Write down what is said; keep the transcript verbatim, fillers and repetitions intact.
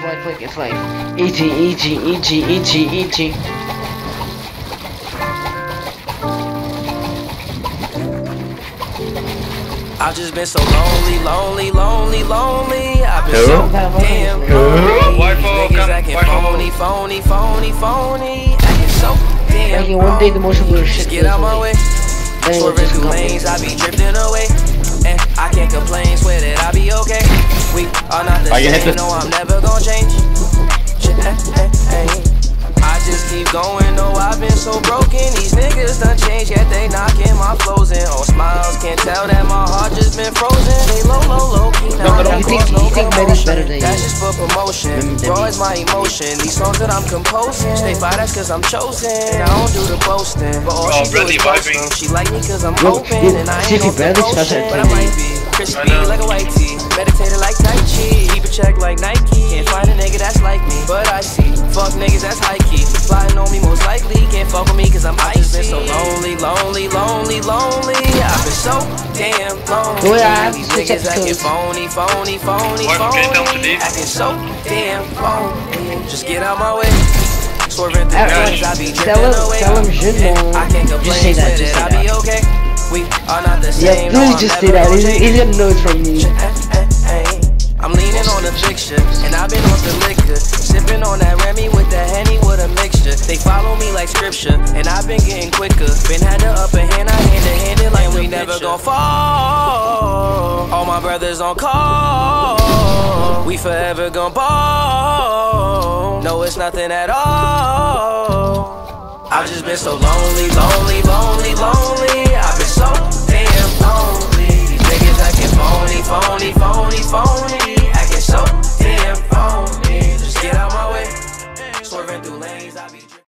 It's like, like, it's like, easy, easy, easy, easy, easy. I've just been so lonely, lonely, lonely, lonely. I've been so damn lonely. These niggas acting phony, phony, phony, phony. Acting so damn Like, one day the motion blur shit. Just get out my way. Swerving through lanes, I be drifting away. And I can't complain, swear that I be okay. We are not the same, no, I'm never gonna change. I just keep going, no, I've been so broken. These niggas done changed, yet they knocking my flows in. On smiles, can't tell that my heart just been frozen. They low, low, low key, now I don't cause no promotion. That's just for promotion, raw is my emotion. These songs that I'm composing, stay fire, that's cause I'm chosen. I don't do the boasting, but all she do is post them. She like me cause I'm open, and I ain't no promotion. But I might be crispy like a white tee, meditated like Tai Chi, keep a check like Nike. Can't find a nigga that's like me, but I see fuck niggas that's high key. Flying on me most likely, can't fuck with me cause I'm icy. I've just been so lonely, lonely, lonely, lonely. I've been so damn lonely. These niggas acting phony, phony, phony, phony. Acting so damn phony. Just get out my way. Swerving through guns, I be drifting away. I can't complain, swear that I be okay. We are not the same. Yeah, please just say that. He's gonna know it from me. I'm leaning on the fixture, and I've been on the liquor, sipping on that Remy with that Henny with a mixture. They follow me like scripture, and I've been getting quicker. Been had the upper hand, I hand to hand it like we never gon' fall. All my brothers on call, we forever gon' ball. No, it's nothing at all. I've just been so lonely, lonely, lonely, lonely. I've been so damn lonely.